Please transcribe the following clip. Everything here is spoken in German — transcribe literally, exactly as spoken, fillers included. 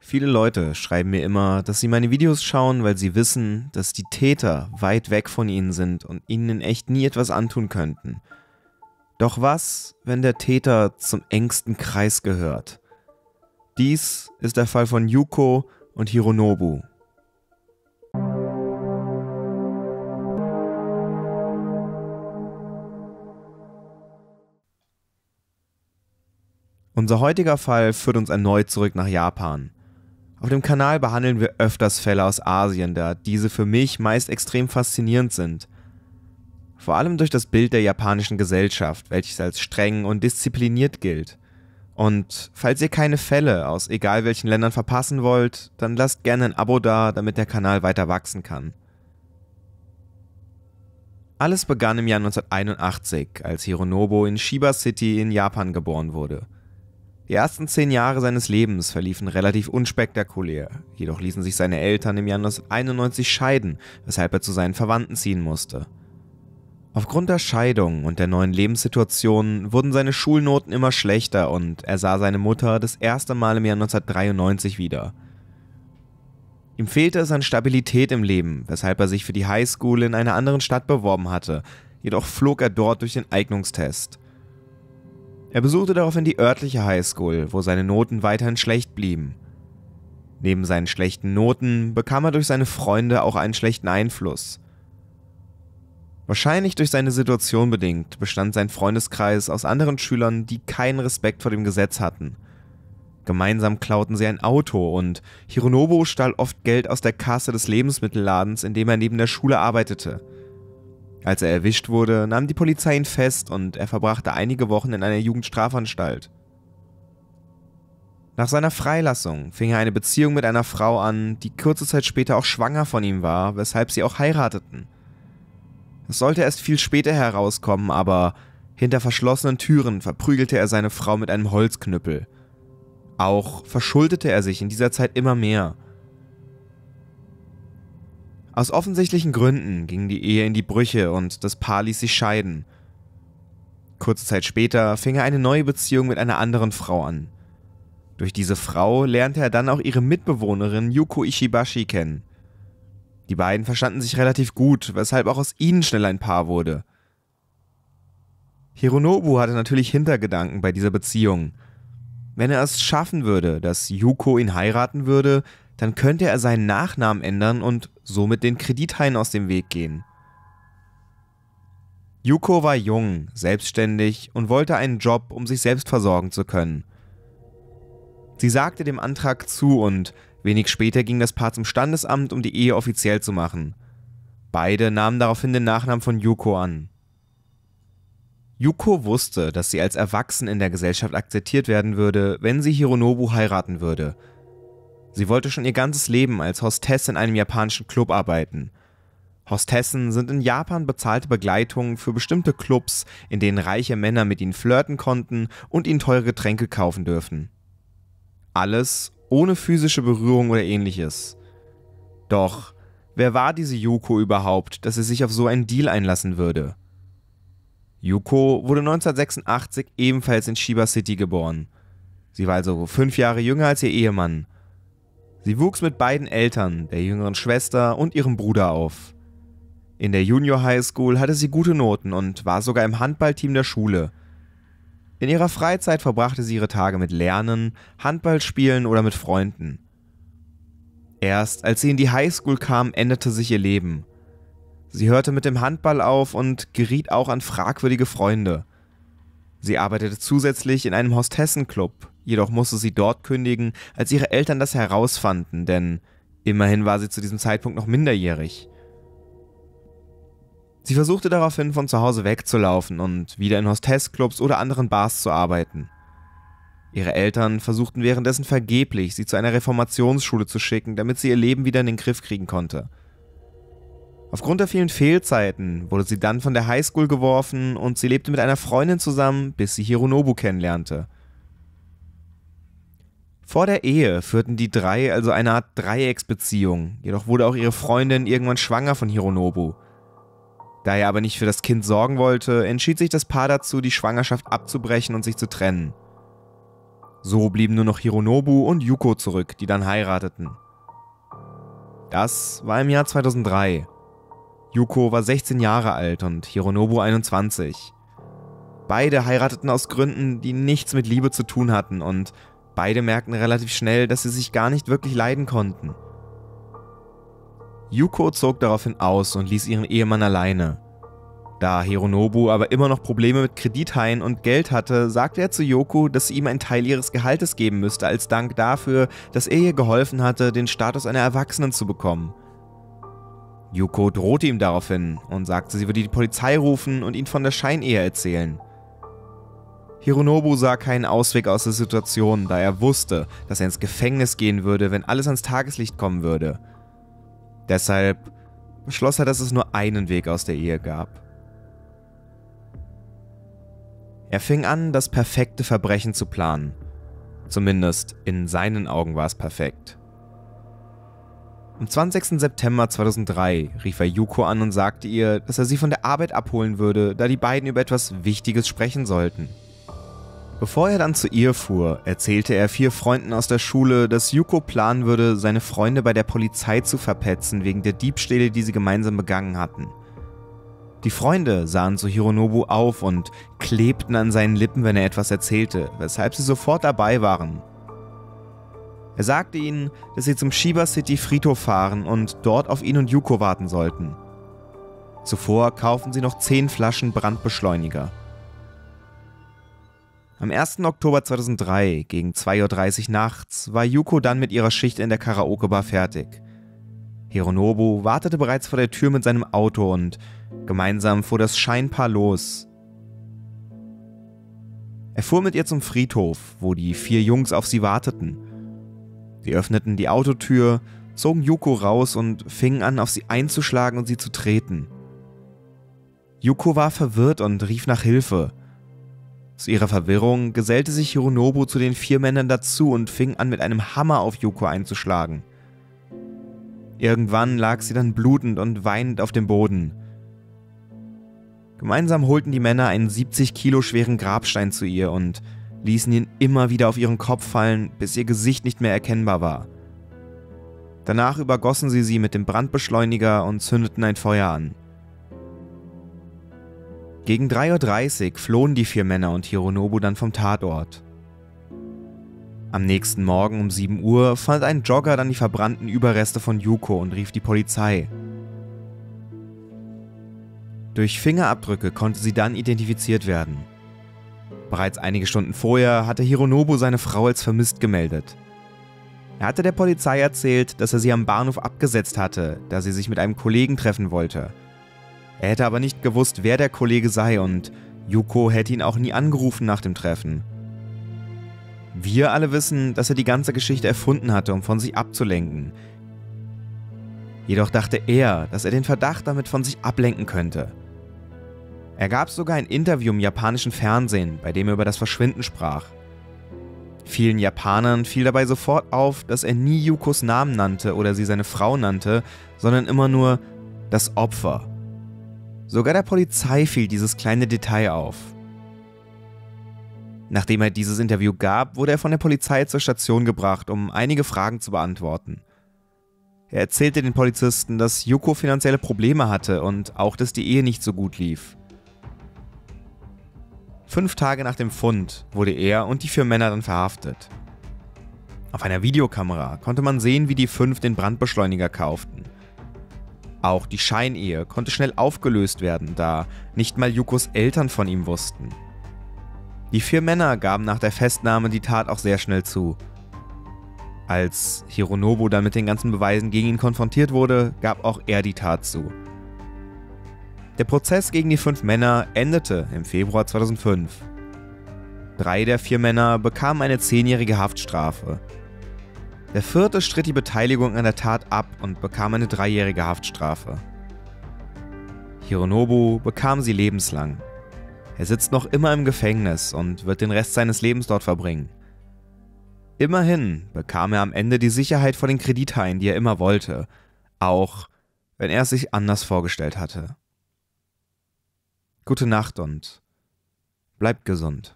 Viele Leute schreiben mir immer, dass sie meine Videos schauen, weil sie wissen, dass die Täter weit weg von ihnen sind und ihnen in echt nie etwas antun könnten. Doch was, wenn der Täter zum engsten Kreis gehört? Dies ist der Fall von Yuko und Hironobu. Unser heutiger Fall führt uns erneut zurück nach Japan. Auf dem Kanal behandeln wir öfters Fälle aus Asien, da diese für mich meist extrem faszinierend sind. Vor allem durch das Bild der japanischen Gesellschaft, welches als streng und diszipliniert gilt. Und falls ihr keine Fälle aus egal welchen Ländern verpassen wollt, dann lasst gerne ein Abo da, damit der Kanal weiter wachsen kann. Alles begann im Jahr neunzehnhunderteinundachtzig, als Hironobu in Chiba City in Japan geboren wurde. Die ersten zehn Jahre seines Lebens verliefen relativ unspektakulär, jedoch ließen sich seine Eltern im Jahr neunzehnhunderteinundneunzig scheiden, weshalb er zu seinen Verwandten ziehen musste. Aufgrund der Scheidung und der neuen Lebenssituation wurden seine Schulnoten immer schlechter und er sah seine Mutter das erste Mal im Jahr neunzehnhundertdreiundneunzig wieder. Ihm fehlte es an Stabilität im Leben, weshalb er sich für die Highschool in einer anderen Stadt beworben hatte, jedoch flog er dort durch den Eignungstest. Er besuchte daraufhin die örtliche Highschool, wo seine Noten weiterhin schlecht blieben. Neben seinen schlechten Noten bekam er durch seine Freunde auch einen schlechten Einfluss. Wahrscheinlich durch seine Situation bedingt bestand sein Freundeskreis aus anderen Schülern, die keinen Respekt vor dem Gesetz hatten. Gemeinsam klauten sie ein Auto und Hironobu stahl oft Geld aus der Kasse des Lebensmittelladens, in dem er neben der Schule arbeitete. Als er erwischt wurde, nahm die Polizei ihn fest und er verbrachte einige Wochen in einer Jugendstrafanstalt. Nach seiner Freilassung fing er eine Beziehung mit einer Frau an, die kurze Zeit später auch schwanger von ihm war, weshalb sie auch heirateten. Es sollte erst viel später herauskommen, aber hinter verschlossenen Türen verprügelte er seine Frau mit einem Holzknüppel. Auch verschuldete er sich in dieser Zeit immer mehr. Aus offensichtlichen Gründen ging die Ehe in die Brüche und das Paar ließ sich scheiden. Kurze Zeit später fing er eine neue Beziehung mit einer anderen Frau an. Durch diese Frau lernte er dann auch ihre Mitbewohnerin Yuko Ishibashi kennen. Die beiden verstanden sich relativ gut, weshalb auch aus ihnen schnell ein Paar wurde. Hironobu hatte natürlich Hintergedanken bei dieser Beziehung. Wenn er es schaffen würde, dass Yuko ihn heiraten würde, dann könnte er seinen Nachnamen ändern und somit den Kredithaien aus dem Weg gehen. Yuko war jung, selbstständig und wollte einen Job, um sich selbst versorgen zu können. Sie sagte dem Antrag zu und wenig später ging das Paar zum Standesamt, um die Ehe offiziell zu machen. Beide nahmen daraufhin den Nachnamen von Yuko an. Yuko wusste, dass sie als Erwachsen in der Gesellschaft akzeptiert werden würde, wenn sie Hironobu heiraten würde. Sie wollte schon ihr ganzes Leben als Hostess in einem japanischen Club arbeiten. Hostessen sind in Japan bezahlte Begleitungen für bestimmte Clubs, in denen reiche Männer mit ihnen flirten konnten und ihnen teure Getränke kaufen dürfen. Alles ohne physische Berührung oder ähnliches. Doch wer war diese Yuko überhaupt, dass sie sich auf so einen Deal einlassen würde? Yuko wurde neunzehnhundertsechsundachtzig ebenfalls in Chiba City geboren. Sie war also fünf Jahre jünger als ihr Ehemann. Sie wuchs mit beiden Eltern, der jüngeren Schwester und ihrem Bruder auf. In der Junior High School hatte sie gute Noten und war sogar im Handballteam der Schule. In ihrer Freizeit verbrachte sie ihre Tage mit Lernen, Handballspielen oder mit Freunden. Erst als sie in die Highschool kam, änderte sich ihr Leben. Sie hörte mit dem Handball auf und geriet auch an fragwürdige Freunde. Sie arbeitete zusätzlich in einem Hostessenclub, jedoch musste sie dort kündigen, als ihre Eltern das herausfanden, denn immerhin war sie zu diesem Zeitpunkt noch minderjährig. Sie versuchte daraufhin von zu Hause wegzulaufen und wieder in Hostessclubs oder anderen Bars zu arbeiten. Ihre Eltern versuchten währenddessen vergeblich, sie zu einer Reformationsschule zu schicken, damit sie ihr Leben wieder in den Griff kriegen konnte. Aufgrund der vielen Fehlzeiten wurde sie dann von der Highschool geworfen und sie lebte mit einer Freundin zusammen, bis sie Hironobu kennenlernte. Vor der Ehe führten die drei also eine Art Dreiecksbeziehung, jedoch wurde auch ihre Freundin irgendwann schwanger von Hironobu. Da er aber nicht für das Kind sorgen wollte, entschied sich das Paar dazu, die Schwangerschaft abzubrechen und sich zu trennen. So blieben nur noch Hironobu und Yuko zurück, die dann heirateten. Das war im Jahr zweitausenddrei. Yuko war sechzehn Jahre alt und Hironobu einundzwanzig. Beide heirateten aus Gründen, die nichts mit Liebe zu tun hatten, und beide merkten relativ schnell, dass sie sich gar nicht wirklich leiden konnten. Yuko zog daraufhin aus und ließ ihren Ehemann alleine. Da Hironobu aber immer noch Probleme mit Kredithaien und Geld hatte, sagte er zu Yuko, dass sie ihm einen Teil ihres Gehaltes geben müsste, als Dank dafür, dass er ihr geholfen hatte, den Status einer Erwachsenen zu bekommen. Yuko drohte ihm daraufhin und sagte, sie würde die Polizei rufen und ihn von der Scheinehe erzählen. Hironobu sah keinen Ausweg aus der Situation, da er wusste, dass er ins Gefängnis gehen würde, wenn alles ans Tageslicht kommen würde. Deshalb beschloss er, dass es nur einen Weg aus der Ehe gab. Er fing an, das perfekte Verbrechen zu planen. Zumindest in seinen Augen war es perfekt. Am zwanzigsten September zweitausenddrei rief er Yuko an und sagte ihr, dass er sie von der Arbeit abholen würde, da die beiden über etwas Wichtiges sprechen sollten. Bevor er dann zu ihr fuhr, erzählte er vier Freunden aus der Schule, dass Yuko planen würde, seine Freunde bei der Polizei zu verpetzen wegen der Diebstähle, die sie gemeinsam begangen hatten. Die Freunde sahen zu Hironobu auf und klebten an seinen Lippen, wenn er etwas erzählte, weshalb sie sofort dabei waren. Er sagte ihnen, dass sie zum Shiba City Friedhof fahren und dort auf ihn und Yuko warten sollten. Zuvor kauften sie noch zehn Flaschen Brandbeschleuniger. Am ersten Oktober zweitausenddrei gegen zwei Uhr dreißig nachts war Yuko dann mit ihrer Schicht in der Karaoke-Bar fertig. Hironobu wartete bereits vor der Tür mit seinem Auto und gemeinsam fuhr das Scheinpaar los. Er fuhr mit ihr zum Friedhof, wo die vier Jungs auf sie warteten. Sie öffneten die Autotür, zogen Yuko raus und fingen an, auf sie einzuschlagen und sie zu treten. Yuko war verwirrt und rief nach Hilfe. Zu ihrer Verwirrung gesellte sich Hironobu zu den vier Männern dazu und fing an, mit einem Hammer auf Yuko einzuschlagen. Irgendwann lag sie dann blutend und weinend auf dem Boden. Gemeinsam holten die Männer einen siebzig Kilo schweren Grabstein zu ihr und ließen ihn immer wieder auf ihren Kopf fallen, bis ihr Gesicht nicht mehr erkennbar war. Danach übergossen sie sie mit dem Brandbeschleuniger und zündeten ein Feuer an. Gegen drei Uhr dreißig flohen die vier Männer und Hironobu dann vom Tatort. Am nächsten Morgen um sieben Uhr fand ein Jogger dann die verbrannten Überreste von Yuko und rief die Polizei. Durch Fingerabdrücke konnte sie dann identifiziert werden. Bereits einige Stunden vorher hatte Hironobu seine Frau als vermisst gemeldet. Er hatte der Polizei erzählt, dass er sie am Bahnhof abgesetzt hatte, da sie sich mit einem Kollegen treffen wollte. Er hätte aber nicht gewusst, wer der Kollege sei, und Yuko hätte ihn auch nie angerufen nach dem Treffen. Wir alle wissen, dass er die ganze Geschichte erfunden hatte, um von sich abzulenken. Jedoch dachte er, dass er den Verdacht damit von sich ablenken könnte. Er gab sogar ein Interview im japanischen Fernsehen, bei dem er über das Verschwinden sprach. Vielen Japanern fiel dabei sofort auf, dass er nie Yukos Namen nannte oder sie seine Frau nannte, sondern immer nur das Opfer. Sogar der Polizei fiel dieses kleine Detail auf. Nachdem er dieses Interview gab, wurde er von der Polizei zur Station gebracht, um einige Fragen zu beantworten. Er erzählte den Polizisten, dass Yuko finanzielle Probleme hatte und auch, dass die Ehe nicht so gut lief. Fünf Tage nach dem Fund wurde er und die vier Männer dann verhaftet. Auf einer Videokamera konnte man sehen, wie die fünf den Brandbeschleuniger kauften. Auch die Scheinehe konnte schnell aufgelöst werden, da nicht mal Yukos Eltern von ihm wussten. Die vier Männer gaben nach der Festnahme die Tat auch sehr schnell zu. Als Hironobu dann mit den ganzen Beweisen gegen ihn konfrontiert wurde, gab auch er die Tat zu. Der Prozess gegen die fünf Männer endete im Februar zweitausendfünf. Drei der vier Männer bekamen eine zehnjährige Haftstrafe. Der vierte stritt die Beteiligung an der Tat ab und bekam eine dreijährige Haftstrafe. Hironobu bekam sie lebenslang. Er sitzt noch immer im Gefängnis und wird den Rest seines Lebens dort verbringen. Immerhin bekam er am Ende die Sicherheit vor den Kredithaien, die er immer wollte, auch wenn er es sich anders vorgestellt hatte. Gute Nacht und bleibt gesund.